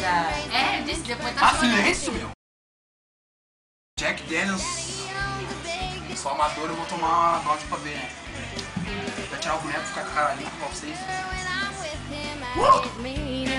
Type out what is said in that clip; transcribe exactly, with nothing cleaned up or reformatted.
É, ele disse depois tá Ah, silêncio, meu! Jack Daniels. Sou amador, eu vou tomar uma dose pra ver, né? Vai tirar o boneco, ficar com a cara limpa pra vocês. Uh!